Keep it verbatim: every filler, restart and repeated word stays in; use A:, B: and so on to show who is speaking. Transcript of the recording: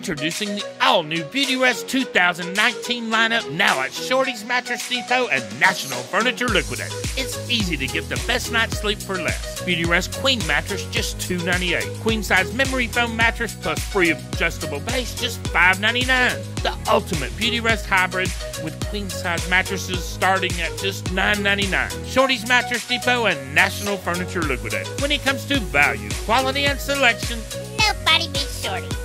A: Introducing the all-new Beautyrest two thousand nineteen lineup now at Shorty's Mattress Depot and National Furniture Liquidators. It's easy to get the best night's sleep for less. Beautyrest Queen Mattress, just two ninety-eight. Queen size memory foam mattress plus free adjustable base, just five ninety-nine. The ultimate Beautyrest hybrid with queen size mattresses starting at just nine ninety-nine. Shorty's Mattress Depot and National Furniture Liquidators. When it comes to value, quality, and selection,
B: nobody beats Shorty.